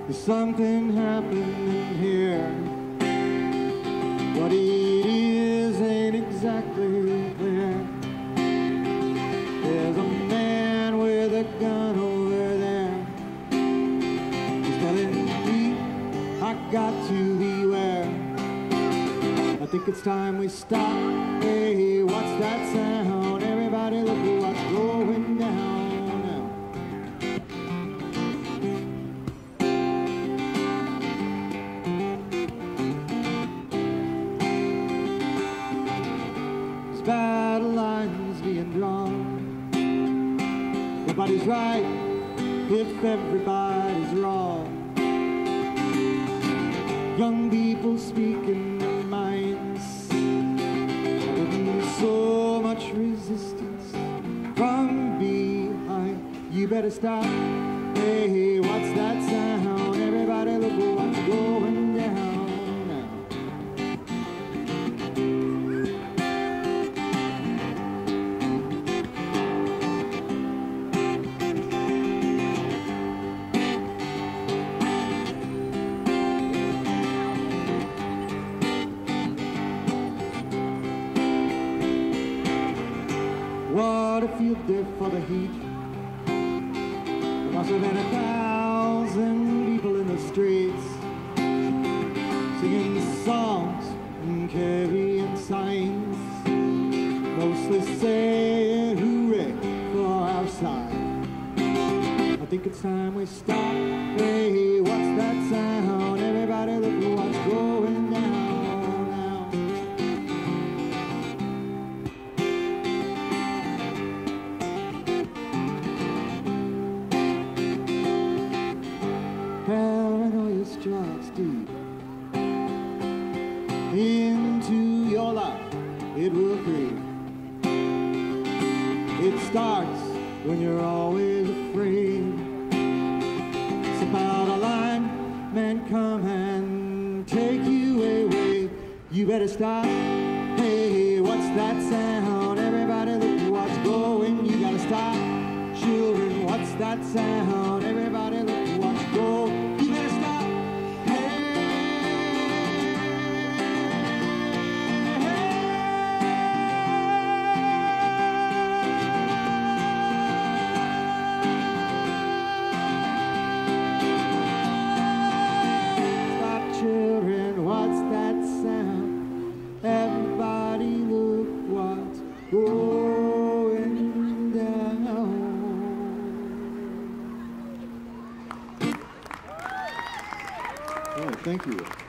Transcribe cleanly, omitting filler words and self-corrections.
There's something happening here. What it is ain't exactly clear. There's a man with a gun over there. He's telling me I got to beware. I think it's time we stop. Hey, what's that sound? Everybody look at what's going down now. There's battle lines being drawn. Everybody's right if everybody's wrong. Young people speaking their minds. So much resistance from behind. You better stop. Hey, what's that sound? Everybody look at what's going down now. What a field day for the heat. There must have been 1,000 people in the streets, singing songs and carrying signs, mostly saying hooray for our side. I think it's time we stop. Hey, what's that sound? Everybody look at what's going down. Paranoia strikes deep into your life. It will creep. It starts when you're always afraid. Step out of line, man, come and take you away. You better stop. Hey, what's that sound? Everybody look at what's going. You gotta stop. Children, what's that sound? Everybody look at what's going. You better stop. Stop, children, what's that sound? Everybody look what's going down. Oh, thank you.